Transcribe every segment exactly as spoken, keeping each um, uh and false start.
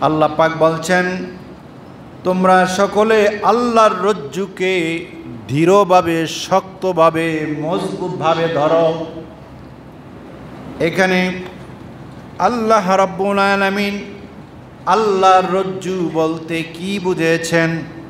আল্লাহ পাক বলছেন, তোমরা সকলে আল্লাহর রজ্জুকে দৃঢ়ভাবে, শক্তভাবে, মজবুতভাবে ধরো। এখানে আল্লাহ রাব্বুল আলামিন আল্লাহর রজ্জু বলতে কি বুঝেছেন?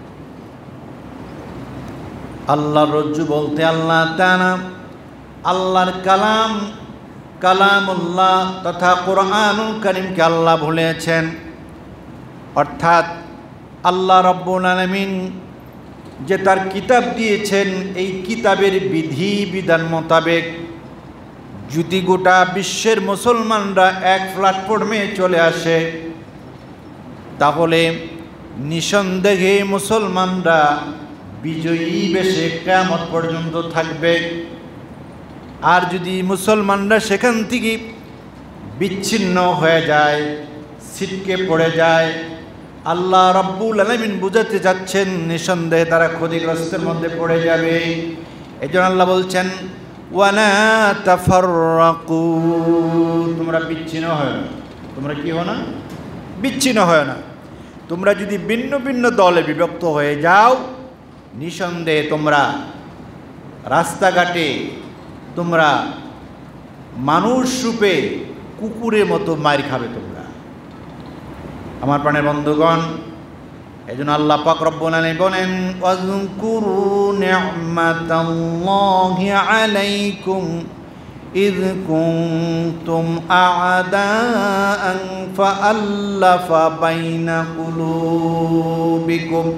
আল্লাহর রজ্জু বলতে আল্লাহ তাআলা আল্লাহর কালাম, কালামুল্লাহ তথা কোরআনুল কারীমকে আল্লাহ বলেছেন। অর্থাৎ আল্লাহ রাব্বুল আলামিন যে তার কিতাব দিয়েছেন, এই কিতাবের বিধি বিধান মোতাবেক যদি গোটা বিশ্বের মুসলমানরা এক প্ল্যাটফর্মে চলে আসে, তাহলে নিঃসন্দেহে মুসলমানরা বিজয়ী বেশে কিয়ামত পর্যন্ত থাকবে। আর যদি মুসলমানরা সেখান থেকে বিচ্ছিন্ন হয়ে যায়, ছিটকে পড়ে যায়, আল্লাহ রাব্বুল আলামিন বুঝাতে যাচ্ছেন নিঃসন্দেহে তারা ক্ষতিগ্রস্তের মধ্যে পড়ে যাবে। এই জন্য আল্লাহ বলছেন, ওয়ালা তাফাররাকু, তোমরা বিচ্ছিন্ন হয় না। তোমরা কি হয় না? বিচ্ছিন্ন হয় না। তোমরা যদি ভিন্ন ভিন্ন দলে বিভক্ত হয়ে যাও, নিঃসন্দেহে তোমরা রাস্তাঘাটে তোমরা মানুষ রূপে কুকুরের মতো মার খাবে তোমরা। আমার প্রাণের বন্ধুগণ, এই জন্য আল্লাহ পাক রব্বুল আলামিন বলেন, ওয়াযকুরু নি'মাতাল্লাহি আলাইকুম ইয কুনতুম আ'দাআন ফাআল্লাফা বাইনা কুলুবিকুম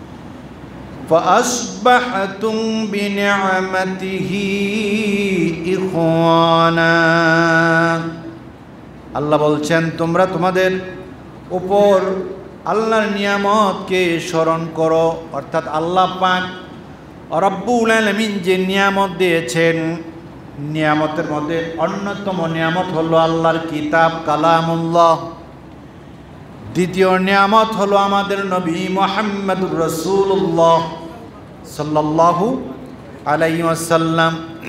فأصبحتم بنعمته إخوانا। আল্লাহ বলছেন, তোমরা তোমাদের উপর আল্লাহর নিয়ামতকে স্মরণ করো। অর্থাৎ আল্লাহ পাক রব্বুল আলামিন যে নিয়ামত দিয়েছেন, নিয়ামতের মধ্যে অন্যতম নিয়ামত হলো আল্লাহর কিতাব কালামুল্লাহ। দ্বিতীয় নিয়ামত হলো আমাদের নবী মুহাম্মদুর রাসূলুল্লাহ সাল্লাল্লাহু আলাইহি ওয়াসাল্লাম।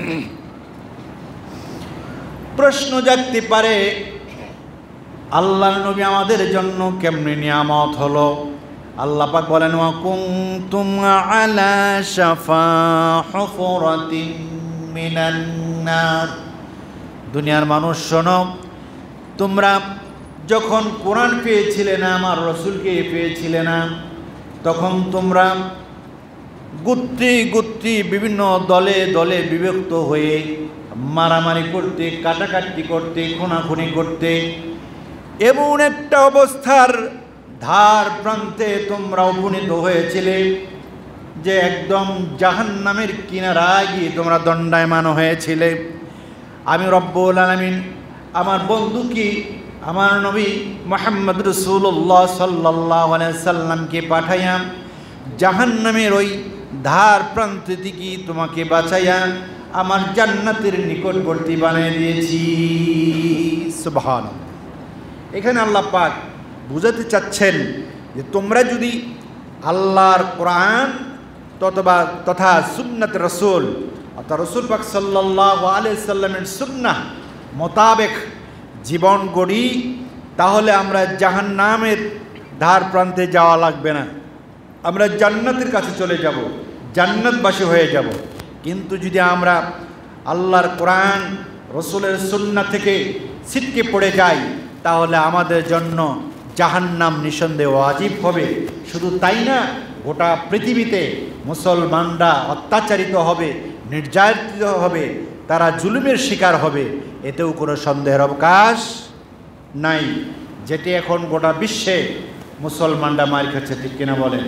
প্রশ্ন জাগতে পারে, আল্লাহর নবী আমাদের জন্য কেমনে নিয়ামত হলো? আল্লাহ পাক বলেন, ওয়া কুনতুম আলা শাফা হুফরাতিন মিনান নার। দুনিয়ার মানুষ শোনো, তোমরা যখন কোরআন পেয়েছিলে না, আমার রসুলকে পেয়েছিলে না, তখন তোমরা গোত্রে গোত্রে বিভিন্ন দলে দলে বিভক্ত হয়ে মারামারি করতে, কাটাকাটি করতে, খুনাখুনি করতে, এমন একটা অবস্থার ধার প্রান্তে তোমরা উপনীত হয়েছিলে যে একদম জাহান্নামের কিনারায় গিয়ে তোমরা দণ্ডায়মান হয়েছিলে। আমি রব্বুল আলামিন আমার বন্ধু কি আমার নবী মুহাম্মদ রাসূলুল্লাহ সাল্লাল্লাহু আলাইহি সাল্লামকে পাঠাইয়া জাহান্নামের ওই ধার প্রান্ত থেকে তোমাকে বাঁচাইয়া আমার জান্নাতের নিকটবর্তী বানিয়ে দিয়েছি। সুবহানাল্লাহ। এখানে আল্লাহ পাক বুঝাতে চাচ্ছেন যে তোমরা যদি আল্লাহর কোরআন তথা তথা সুন্নাত রাসূল অর্থাৎ রাসূল পাক সাল্লাল্লাহু আলাইহি সাল্লামের সুন্নাহ মোতাবেক জীবন গড়ি, তাহলে আমরা জাহান্নামের ধার প্রান্তে যাওয়া লাগবে না, আমরা জান্নাতের কাছে চলে যাব, জান্নাতবাসী হয়ে যাব। কিন্তু যদি আমরা আল্লাহর কোরআন রসুলের সুন্নাহ থেকে ছিটকে পড়ে যাই, তাহলে আমাদের জন্য জাহান্নাম নিঃসন্দেহে ওয়াজিব হবে। শুধু তাই না, গোটা পৃথিবীতে মুসলমানরা অত্যাচারিত হবে, নির্যাতিত হবে, তারা জুলুমের শিকার হবে, এতেও কোনো সন্দেহের অবকাশ নাই। যেটি এখন গোটা বিশ্বে মুসলমানরা মার খাচ্ছে, ঠিক কিনা বলেন?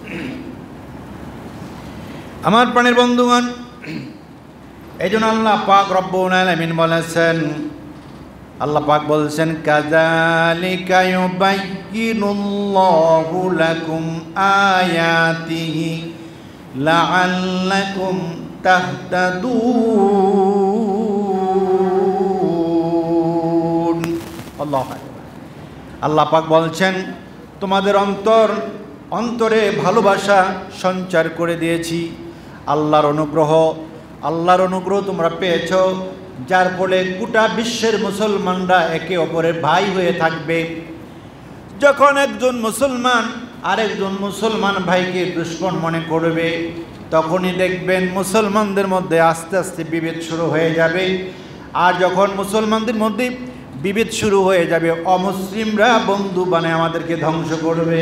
আমার প্রাণের বন্ধুগণ, এই জন্য আল্লাহ পাক রব্বুল আলামিন বলেছেন, আল্লাহ পাক বলছেন, কাযালিকা ইউবাইয়িনুল্লাহু লাকুম আয়াতিহি লাআল্লাকুম তাহতাদুন। আল্লাহু আকবার। আল্লাহ পাক বলছেন, তোমাদের অন্তর অন্তরে ভালোবাসা সঞ্চার করে দিয়েছি। আল্লাহর অনুগ্রহ আল্লাহর অনুগ্রহ তোমরা পেয়েছ, যার ফলে গোটা বিশ্বের মুসলমানরা একে অপরের ভাই হয়ে থাকবে। যখন একজন মুসলমান আরেকজন মুসলমান ভাইকে দুশমন মনে করবে, তখনই দেখবেন মুসলমানদের মধ্যে আস্তে আস্তে বিভেদ শুরু হয়ে যাবে। আর যখন মুসলমানদের মধ্যে বিভেদ শুরু হয়ে যাবে, অমুসলিমরা বন্ধু বানায় আমাদেরকে ধ্বংস করবে।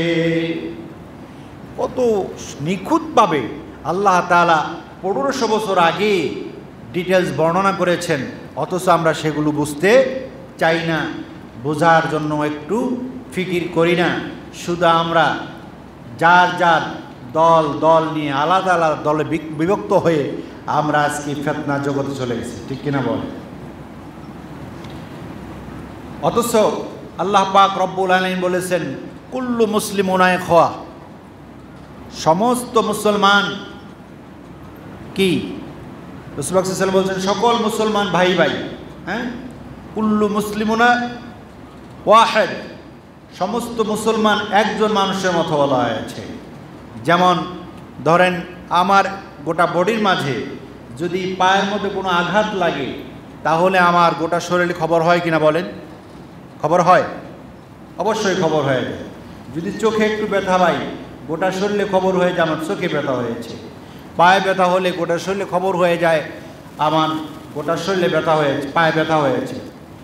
কত নিখুঁতভাবে আল্লাহ তাআলা পনেরোশো বছর আগে ডিটেলস বর্ণনা করেছেন, অথচ আমরা সেগুলো বুঝতে চাই না, বোঝার জন্য একটু ফিকির করি না। শুধু আমরা যার যার দল দল নিয়ে আলাদা আলাদা দলে বিভক্ত হয়ে আমরা আজকে ফিতনা জগতে চলে গেছি, ঠিক কিনা বল? অথচ আল্লাহ পাক রব্বুল আলামিন বলেছেন কুল্লু মুসলিমুনা ইখওয়া, সমস্ত মুসলমান কি রাসূল সাল্লাল্লাহু আলাইহি ওয়াসাল্লাম বলছেন সকল মুসলমান ভাই ভাই। হ্যাঁ, কুল্লু মুসলিমুনা ওয়াহিদ, সমস্ত মুসলমান একজন মানুষের মতো বলা হয়েছে। যেমন ধরেন আমার গোটা বডির মাঝে যদি পায়ের মধ্যে কোনো আঘাত লাগে, তাহলে আমার গোটা শরীরে খবর হয় কিনা বলেন? খবর হয়, অবশ্যই খবর হয়ে যায়। যদি চোখে একটু ব্যথা পাই, গোটা শরীরে খবর হয়ে যায় আমার চোখে ব্যথা হয়েছে। পায়ে ব্যথা হলে গোটা শরীরে খবর হয়ে যায় আমার গোটা শরীরে ব্যথা হয়েছে, পায়ে ব্যথা হয়েছে।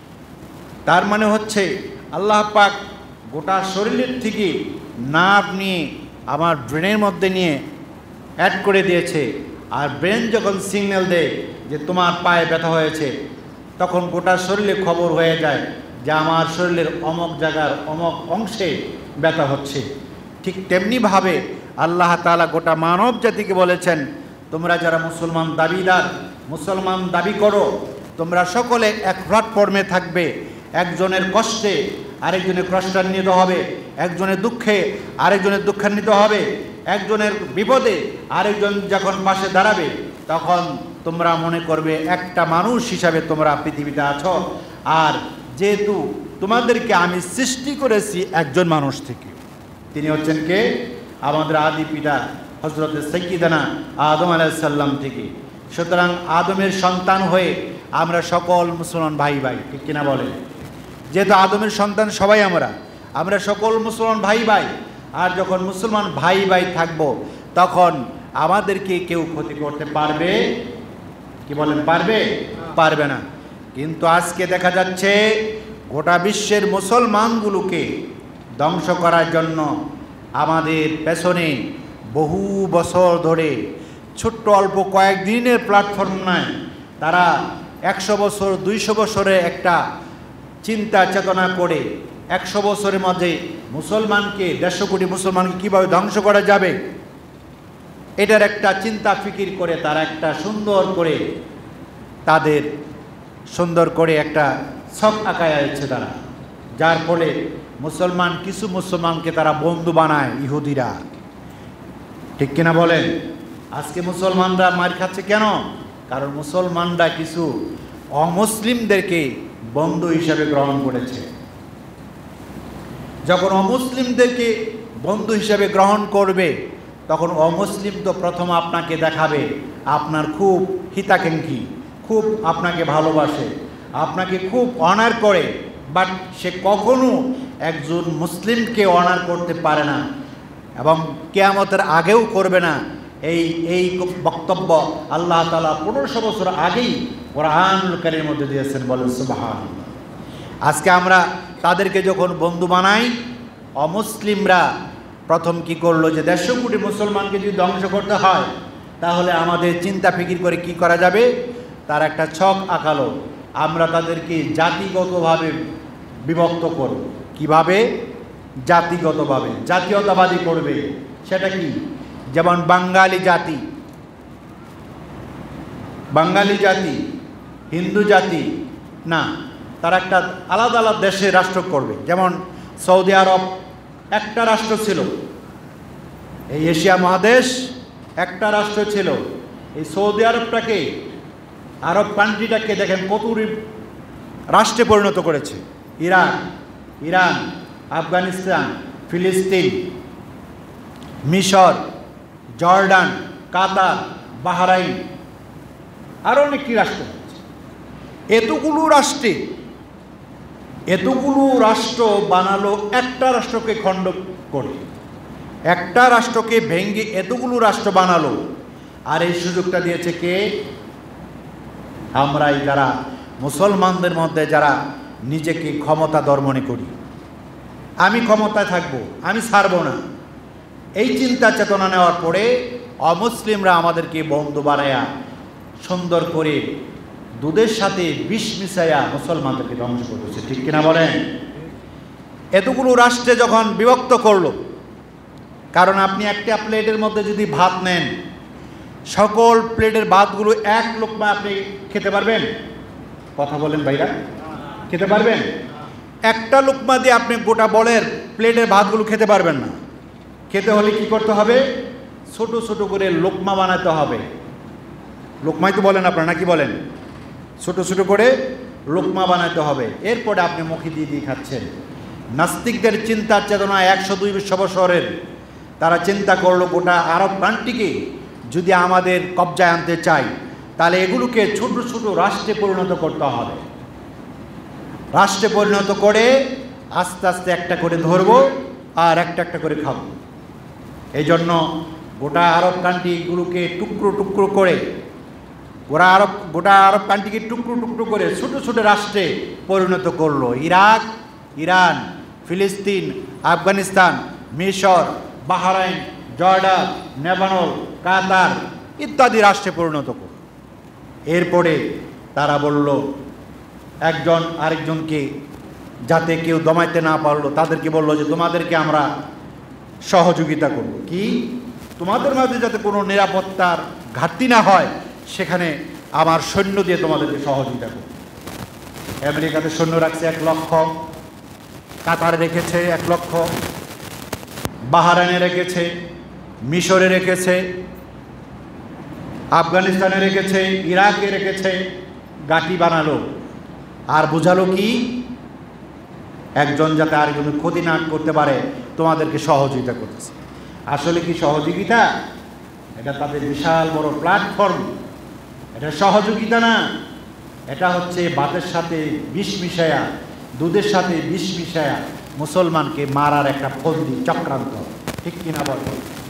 তার মানে হচ্ছে আল্লাহ পাক গোটা শরীরের থেকে নার্ভ নিয়ে আমার ব্রেনের মধ্যে নিয়ে অ্যাড করে দিয়েছে। আর ব্রেন যখন সিগন্যাল দেয় যে তোমার পায়ে ব্যথা হয়েছে, তখন গোটা শরীরে খবর হয়ে যায় যে আমার শরীরের অমক জায়গার অমক অংশে ব্যথা হচ্ছে। ঠিক তেমনিভাবে আল্লাহ তাআলা গোটা মানব জাতিকে বলেছেন, তোমরা যারা মুসলমান দাবিদার, মুসলমান দাবি করো, তোমরা সকলে এক প্ল্যাটফর্মে থাকবে। একজনের কষ্টে আরেকজনের কষ্টান্বিত হবে, একজনের দুঃখে আরেকজনের দুঃখান্বিত হবে, একজনের বিপদে আরেকজন যখন পাশে দাঁড়াবে, তখন তোমরা মনে করবে একটা মানুষ হিসাবে তোমরা পৃথিবীতে আছো। আর যেহেতু তোমাদেরকে আমি সৃষ্টি করেছি একজন মানুষ থেকে, তিনি হচ্ছেন কে? আমাদের আদি পিতা হযরত সাইয়্যিদানা আদম আলাইহিস সালাম থেকে। সুতরাং আদমের সন্তান হয়ে আমরা সকল মুসলমান ভাই ভাই, ঠিক কিনা বলেন? যেহেতু আদমের সন্তান সবাই আমরা, আমরা সকল মুসলমান ভাই ভাই। আর যখন মুসলমান ভাই ভাই থাকবো, তখন আমাদেরকে কেউ ক্ষতি করতে পারবে কি বলেন? পারবে? পারবে না। কিন্তু আজকে দেখা যাচ্ছে গোটা বিশ্বের মুসলমানগুলোকে ধ্বংস করার জন্য আমাদের পেছনে বহু বছর ধরে ছোট্ট অল্প কয়েকদিনের প্ল্যাটফর্ম নয়, তারা একশো বছর দুইশো বছরে একটা চিন্তা চেতনা করে একশো বছরের মধ্যে মুসলমানকে, দেড়শো কোটি মুসলমানকে কীভাবে ধ্বংস করা যাবে, এটার একটা চিন্তা ফিকির করে তারা একটা সুন্দর করে তাদের সুন্দর করে একটা ছক আঁকায় আছে তারা, যার ফলে মুসলমান কিছু মুসলমানকে তারা বন্ধু বানায় ইহুদিরা, ঠিক কিনা বলেন? আজকে মুসলমানরা মার খাচ্ছে কেন? কারণ মুসলমানরা কিছু অমুসলিমদেরকে বন্ধু হিসাবে গ্রহণ করেছে। যখন অমুসলিমদেরকে বন্ধু হিসাবে গ্রহণ করবে, তখন অমুসলিম তো প্রথম আপনাকে দেখাবে আপনার খুব হিতাকাঙ্ক্ষী, খুব আপনাকে ভালোবাসে, আপনাকে খুব অনার করে, বাট সে কখনো একজন মুসলিমকে অনার করতে পারে না এবং কিয়ামতের আগেও করবে না। এই এই বক্তব্য আল্লাহ তাআলা পনেরোশো বছর আগেই কোরআনুল কারীমের মধ্যে দিয়েছেন, বলেন সুবহানাল্লাহ। আজকে আমরা তাদেরকে যখন বন্ধু বানাই, অমুসলিমরা প্রথম কি করলো যে দেড়শো কোটি মুসলমানকে যদি ধ্বংস করতে হয়, তাহলে আমাদের চিন্তা ফিকির করে কি করা যাবে, তার একটা ছক আঁকালো। আমরা তাদেরকে জাতিগতভাবে বিভক্ত করব। কিভাবে? জাতিগতভাবে, জাতীয়তাবাদী করবে। সেটা কি? যেমন বাঙালি জাতি, বাঙালি জাতি, হিন্দু জাতি না, তারা একটা আলাদা আলাদা দেশে রাষ্ট্র করবে। যেমন সৌদি আরব একটা রাষ্ট্র ছিল, এই এশিয়া মহাদেশ একটা রাষ্ট্র ছিল। এই সৌদি আরবটাকে, আরব কান্ট্রিটাকে দেখেন কত রাষ্ট্রে পরিণত করেছে। ইরাক, ইরান, আফগানিস্তান, ফিলিস্তিন, মিশর, জর্ডান, কাতার, বাহরাইন, আরও অনেকটি রাষ্ট্র। এতগুলো রাষ্ট্রে এতগুলো রাষ্ট্র বানালো একটা রাষ্ট্রকে খণ্ড করে, একটা রাষ্ট্রকে ভেঙে এতগুলো রাষ্ট্র বানালো। আর এই সুযোগটা দিয়েছে কে? আমরাই, যারা মুসলমানদের মধ্যে যারা নিজেকে ক্ষমতাধর মনে করি, আমি ক্ষমতায় থাকবো, আমি ছাড়বো না, এই চিন্তা চেতনা নেওয়ার পরে অমুসলিমরা আমাদেরকে বন্ধু বানায়া সুন্দর করে দুধের সাথে বিষ মিশাইয়া মুসলমানদেরকে ধ্বংস করতেছে। ঠিক কিনা বলেন? এতগুলো রাষ্ট্রে যখন বিভক্ত করলো, কারণ আপনি একটা প্লেটের মধ্যে যদি ভাত নেন, সকল প্লেটের ভাতগুলো এক লোকমা আপনি খেতে পারবেন? কথা বলেন ভাইরা, খেতে পারবেন? একটা লোকমা দিয়ে আপনি গোটা বলের প্লেটের ভাতগুলো খেতে পারবেন না। খেতে হলে কি করতে হবে? ছোট ছোট করে লোকমা বানাতে হবে। লোকমাই তো বলেন আপনারা, নাকি বলেন? ছোট ছোট করে লোকমা বানাতে হবে, এরপরে আপনি মুখে দিয়ে দিয়ে খাচ্ছেন। নাস্তিকদের চিন্তার চেতনা একশো দুই বিশ্ব বছরের। তারা চিন্তা করলো গোটা আরব প্রান্তিকে যদি আমাদের কবজায় আনতে চাই, তাহলে এগুলোকে ছোট ছোট রাষ্ট্রে পরিণত করতে হবে। রাষ্ট্রে পরিণত করে আস্তে আস্তে একটা করে ধরবো আর একটা একটা করে খাবো। এই জন্য গোটা আরব কান্ট্রিগুলোকে টুকরো টুকরো করে, ওরা আরব গোটা আরব কান্ট্রিকে টুকরো টুকরো করে ছোট ছোট রাষ্ট্রে পরিণত করলো। ইরাক, ইরান, ফিলিস্তিন, আফগানিস্তান, মিশর, বাহরাইন, জর্ডান, লেবানন, কাতার ইত্যাদি রাষ্ট্রে পরিণত করল। এরপরে তারা বলল একজন আরেকজনকে, যাতে কেউ দমাইতে না পারলো, তাদেরকে বললো যে তোমাদেরকে আমরা সহযোগিতা করব। কি? তোমাদের মধ্যে যাতে কোনো নিরাপত্তার ঘাটতি না হয়, সেখানে আমার সৈন্য দিয়ে তোমাদেরকে সহযোগিতা করব। আমেরিকাতে সৈন্য রাখছে এক লক্ষ, কাতারে রেখেছে এক লক্ষ, বাহরাইনে রেখেছে, মিশরে রেখেছে, আফগানিস্তানে রেখেছে, ইরাকে রেখেছে। গাটি বানালো আর বোঝালো কি? একজন যাতে আরেকজনের ক্ষতি না করতে পারে, তোমাদেরকে সহযোগিতা করতেছে। আসলে কি সহযোগিতা? এটা তাদের বিশাল বড় প্ল্যাটফর্ম। এটা সহযোগিতা না, এটা হচ্ছে ভাতের সাথে বিষ মিশায়া, দুধের সাথে বিষ মিশায়া মুসলমানকে মারার একটা ফন্দি, চক্রান্ত। ঠিক কিনা বল?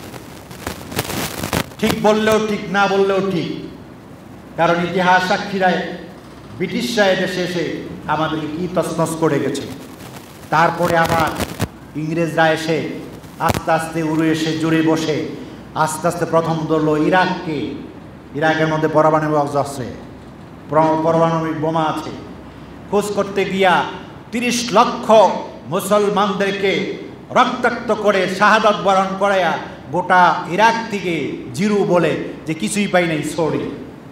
ঠিক বললেও ঠিক, না বললেও ঠিক। কারণ ইতিহাস সাক্ষীরায় ব্রিটিশরা এদেশে এসে আমাদেরকে কি তছনছ করে গেছে। তারপরে আবার ইংরেজরা এসে আস্তে আস্তে উড়ে এসে জুড়ে বসে আস্তে আস্তে প্রথম ধরলো ইরাককে। ইরাকের মধ্যে পারমাণবিক অস্ত্র আছে, পারমাণবিক বোমা আছে। খোঁজ করতে গিয়া তিরিশ লক্ষ মুসলমানদেরকে রক্তাক্ত করে শাহাদাত বরণ করাইয়া গোটা ইরাক থেকে জিরু বলে যে কিছুই পাই নাই, সরি।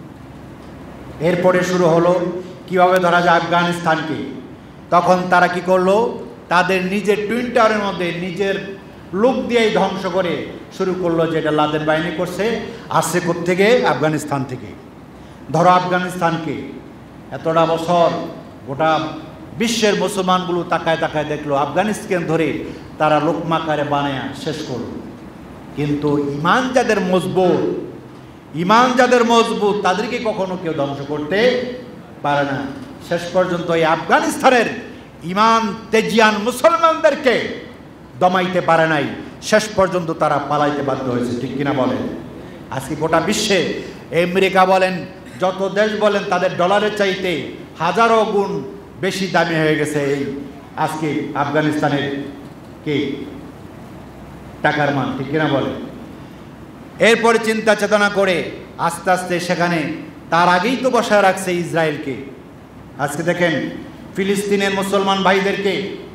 এরপরে শুরু হলো কিভাবে ধরা যায় আফগানিস্তানকে। তখন তারা কি করলো? তাদের নিজের টুইন টাওয়ারের মধ্যে নিজের লোক দিয়েই ধ্বংস করে শুরু করলো, যেটা লাদেন বাহিনী করছে। আসছে কোত্থেকে? আফগানিস্তান থেকে। ধরো আফগানিস্তানকে এতটা বছর গোটা বিশ্বের মুসলমানগুলো তাকায় তাকায় দেখলো আফগানিস্তান ধরে তারা লোকমাকারে বানায়া শেষ করলো। কিন্তু ইমান যাদের মজবুত, ইমান যাদের মজবুত তাদেরকে কখনো কেউ ধ্বংস করতে পারে না। শেষ পর্যন্ত এই আফগানিস্তানের ইমান তেজিয়ান মুসলমানদেরকে দমাইতে পারে নাই। শেষ পর্যন্ত তারা পালাইতে বাধ্য হয়েছে। ঠিক কিনা বলেন? আজকে গোটা বিশ্বে আমেরিকা বলেন, যত দেশ বলেন, তাদের ডলারের চাইতে হাজারো গুণ বেশি দামি হয়ে গেছে এই আজকে আফগানিস্তানের কে টাকার মান। ঠিক কিনা বলেন? এরপরে চিন্তা চেতনা করে আস্তে আস্তে সেখানে, তার আগেই তো বসায় রাখছে ইসরায়েলকে। আজকে দেখেন ফিলিস্তিনের মুসলমান ভাইদেরকে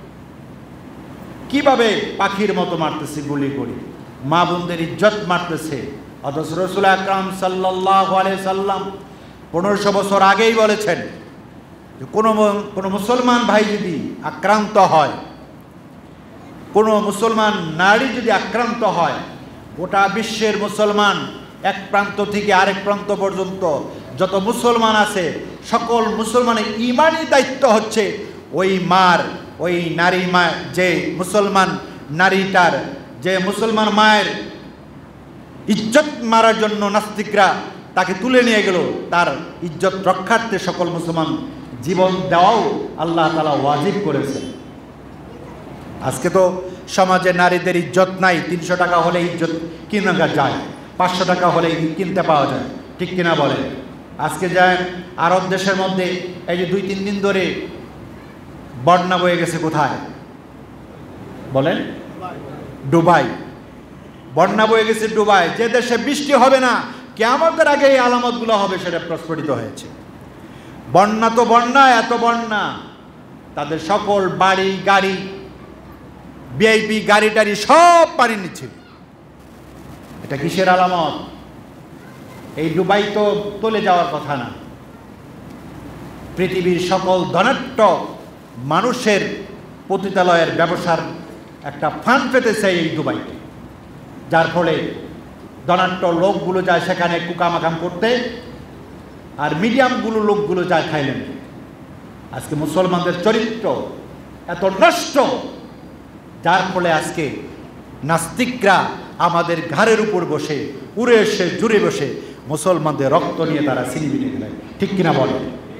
কিভাবে পাখির মতো মারতেছে গুলি করে, মা বোনদের ইজ্জত মারতেছে। অথচ রাসূল আকরাম সাল্লাল্লাহু আলাইহি সাল্লাম পনেরোশো বছর আগেই বলেছেন যে কোনো কোনো মুসলমান ভাই যদি আক্রান্ত হয়, কোনো মুসলমান নারী যদি আক্রান্ত হয়, গোটা বিশ্বের মুসলমান এক প্রান্ত থেকে আরেক প্রান্ত পর্যন্ত যত মুসলমান আছে, সকল মুসলমানের ইমানি দায়িত্ব হচ্ছে ওই মার, ওই নারী মা, যে মুসলমান নারীটার, যে মুসলমান মায়ের ইজ্জত মারার জন্য নাস্তিকরা তাকে তুলে নিয়ে গেল, তার ইজ্জত রক্ষার্থে সকল মুসলমান জীবন দেওয়াও আল্লাহ তাআলা ওয়াজিব করেছেন। আজকে তো সমাজে নারীদের ইজ্জত নাই, তিনশো টাকা হলে ইজ্জত কিনা যায়, পাঁচশো টাকা হলে কিনতে পাওয়া যায়, ঠিক কিনা বলেন? আজকে যায় আরব দেশের মধ্যে এই যে দুই তিন দিন ধরে বন্যা বয়ে গেছে, কোথায় বলেন? দুবাই। বন্যা বয়ে গেছে দুবাই, যে দেশে বৃষ্টি হবে না, কিয়ামতের আগে এই আলামতগুলো হবে, সেটা প্রস্ফুটিত হয়েছে। বন্যা তো বন্যা, এত বন্যা, তাদের সকল বাড়ি গাড়ি ভিআইপি গাড়ি টাড়ি সব পানি নিচ্ছে। এটা কিসের আলামত? এই দুবাই তো চলে যাওয়ার কথা না। পৃথিবীর সকল ধনাঢ্য মানুষের পতিতালয়ের ব্যবসার একটা ফান্ড পেতেছে এই দুবাইতে, যার ফলে ধনাঢ্য লোকগুলো যায় সেখানে কুকামাকাম করতে, আর মিডিয়ামগুলো লোকগুলো যায় থাইল্যান্ডে। আজকে মুসলমানদের চরিত্র এত নষ্ট, যার ফলে আজকে নাস্তিকরা আমাদের ঘাড়ের উপর বসে, উড়ে এসে জুড়ে বসে মুসলমানদের রক্ত নিয়ে তারা ছিনিমিনি খেলায়, ঠিক কিনা বলে?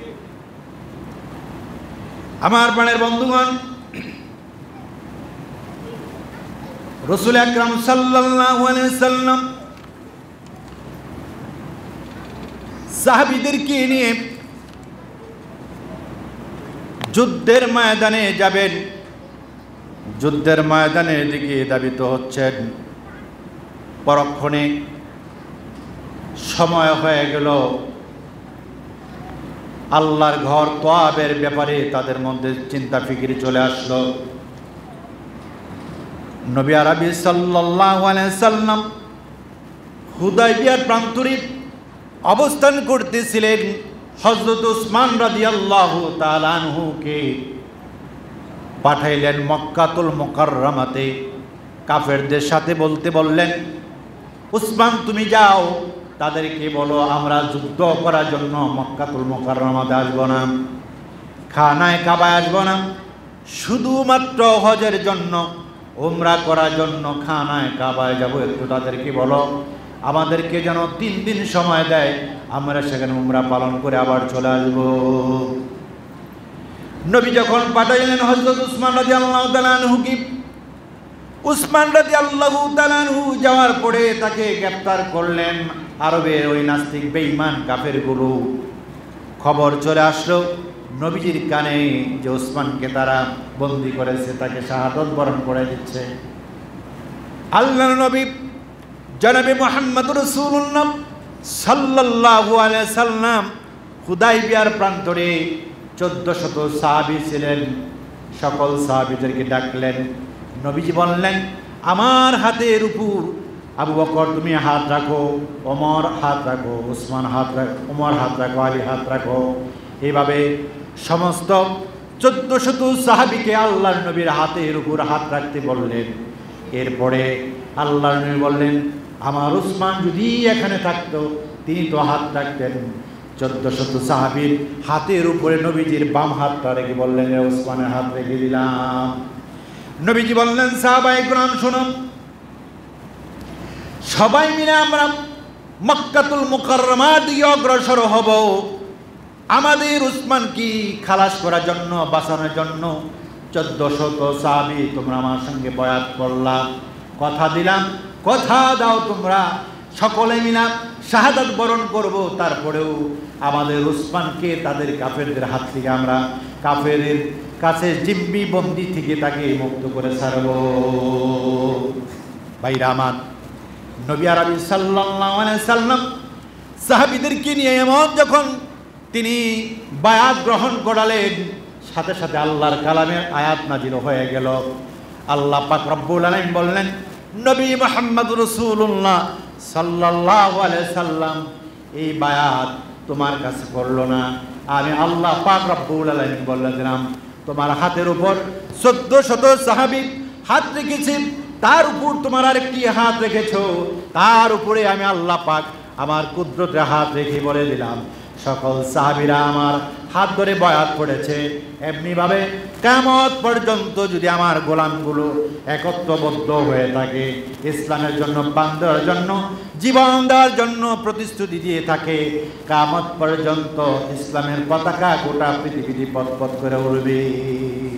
আমার প্রাণের বন্ধুগণ, রাসূল আকরাম সাল্লাল্লাহু আলাইহি সাল্লাম সাহাবীদেরকে নিয়ে যুদ্ধের ময়দানে যাবেন। যুদ্ধের ময়দানের দিকে ধাবিত হচ্ছেন। পরক্ষণে সময় হয়ে গেল, আল্লাহর ঘর তোয়াবের ব্যাপারে তাদের মধ্যে চিন্তা ফিকির চলে আসলো। নবী আরবি সাল্লাল্লাহু আলাইহি সাল্লাম হুদায়বিয়ার প্রান্তরে অবস্থান করতেছিলেন। হযরত উসমান রাদিয়াল্লাহু তাআলা আনহুকে পাঠাইলেন মক্কাতুল মুকাররমাতে। কাফেরদের সাথে বলতে বললেন, উসমান তুমি যাও, তাদেরকে বলো আমরা যুদ্ধ করার জন্য মক্কাতুল মুকাররমাতে আসবো না, খানায় কাবায় আসবো না, শুধুমাত্র হজের জন্য, উমরা করার জন্য খানায় কাবায় যাব। একটু তাদেরকে বলো আমাদেরকে যেন তিন দিন সময় দেয়, আমরা সেখানে উমরা পালন করে আবার চলে আসবো। নবী যখন পাঠাইলেন হযরত উসমান রাদিয়াল্লাহু তাআলা আনহুকে, উসমান রাদিয়াল্লাহু তাআলা আনহু যাওয়ার পরে তাকে গ্রেফতার করলেন। আরবের ওই নাস্তিক বেঈমান কাফেরগুলো খবর চলে আসলো নবীজির কানে যে উসমানকে তারা বন্দী করেছে, তাকে শাহাদাত বরণ করে দিচ্ছে। আল্লাহর নবী জনাবে মুহাম্মদ রাসূলুল্লাহ সাল্লাল্লাহু আলাইহি সাল্লাম হুদায়বিয়ার প্রান্তরে চোদ্দ শত সাহাবী ছিলেন, সকল সাহাবীদেরকে ডাকলেন। নবীজি বললেন, আমার হাতের উপর আবু বকর তুমি হাত রাখো, ওমর হাত রাখো, উসমান হাত রাখো, ওমর হাত রাখো, আলী হাত রাখো। এইভাবে সমস্ত চোদ্দ শত সাহাবীকে আল্লাহর নবীর হাতের উপর হাত রাখতে বললেন। এরপরে আল্লাহর নবী বললেন, আমার উসমান যদি এখানে থাকতো তিনি তো হাত রাখতেন। চোদ্দ শত সাহাবীর হাতের উপরে নবীজির বাম হাতটা রেখে বললেন, উসমানের হাত রেখে দিলাম। নবীজি বললেন, সাহাবায়ে কেরাম শোনো, সবাই মিলে আমরা মক্কাতুল মুকাররমার দিকে অগ্রসর হব। আমাদের উসমানকে খালাস করার জন্য, বাঁচানোর জন্য চোদ্দ শত সাহাবী তোমরা আমার সঙ্গে বয়াত করলা, কথা দিলাম, কথা দাও তোমরা সকলে মিলা শাহাদাত বরণ করব। তারপরেও আমাদের উসমানকে তাদের কাফেরদের হাত থেকে আমরা কাফেরের কাছে জিম্মি বন্দি থেকে তাকে মুক্ত করে ছাড়ব। ভাইরা আমার, নবী আরবি সাল্লাল্লাহু আলাইহি সাল্লাম সাহাবীদেরকে নিয়ে এমন যখন তিনি বায়াত গ্রহণ করালেন, সাথে সাথে আল্লাহর কালামের আয়াত নাজিল হয়ে গেল। আল্লাহ পাক রব্বুল আলামিন বললেন, নবী মুহাম্মদ রাসূলুল্লাহ সাল্লাল্লাহু আলাইহি সাল্লাম এই বায়াত তোমার কাছে করলো না, আমি আল্লাহ পাক রব্বুল আলামিন বলে দিলাম তোমার হাতের উপর চোদ্দ শত সাহাবী হাত রেখেছে, তার উপর তোমার আরেকটি হাত রেখেছো, তার উপরে আমি আল্লাহ পাক আমার কুদরতের হাত রেখে বলে দিলাম সকল সাহাবীরা আমার হাত ধরে বয়াত করেছে। এমনিভাবে কিয়ামত পর্যন্ত যদি আমার গোলামগুলো একত্রবদ্ধ হয়ে থাকে, ইসলামের জন্য প্রাণ দেওয়ার জন্য, জীবন দেওয়ার জন্য প্রতিশ্রুতি দিয়ে থাকে, কিয়ামত পর্যন্ত ইসলামের পতাকা গোটা পৃথিবীতে পথ পথ করে উড়বে।